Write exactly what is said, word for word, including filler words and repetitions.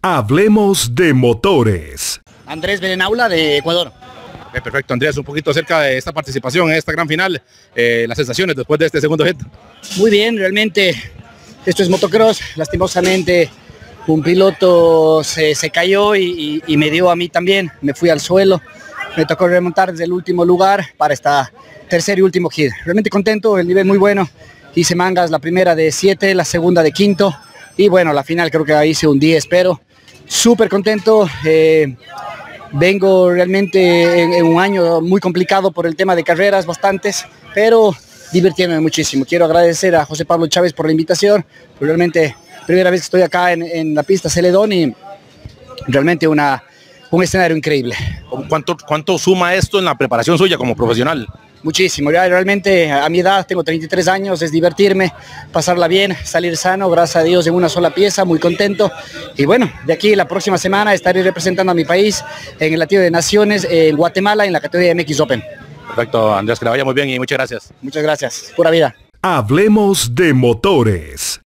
Hablemos de motores. Andrés Berenaula, de Ecuador. Eh, perfecto, Andrés, un poquito acerca de esta participación en esta gran final, eh, las sensaciones después de este segundo hit. Muy bien, realmente esto es motocross. Lastimosamente un piloto se, se cayó y, y, y me dio a mí también, me fui al suelo. Me tocó remontar desde el último lugar para esta tercer y último hit. Realmente contento, el nivel muy bueno. Hice mangas, la primera de siete, la segunda de quinto. Y bueno, la final creo que hice un diez, pero súper contento. Eh, vengo realmente en, en un año muy complicado por el tema de carreras, bastantes, pero divirtiéndome muchísimo. Quiero agradecer a José Pablo Chávez por la invitación. Realmente, primera vez que estoy acá en, en la pista Celedón y realmente una, un escenario increíble. ¿Cuánto, ¿Cuánto suma esto en la preparación suya como profesional? Muchísimo, ya realmente a mi edad, tengo treinta y tres años, es divertirme, pasarla bien, salir sano, gracias a Dios en una sola pieza, muy contento. Y bueno, de aquí la próxima semana estaré representando a mi país en el Latino de Naciones, en Guatemala, en la categoría M X Open. Perfecto, Andrés, que le vaya muy bien y muchas gracias. Muchas gracias, pura vida. Hablemos de motores.